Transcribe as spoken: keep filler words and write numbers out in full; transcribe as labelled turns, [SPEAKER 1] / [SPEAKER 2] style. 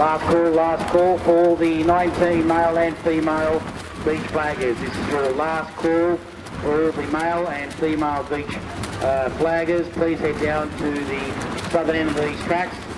[SPEAKER 1] Last call, last call for the nineteen male and female beach flaggers. This is your last call for all the male and female beach uh, flaggers. Please head down to the southern end of these tracks.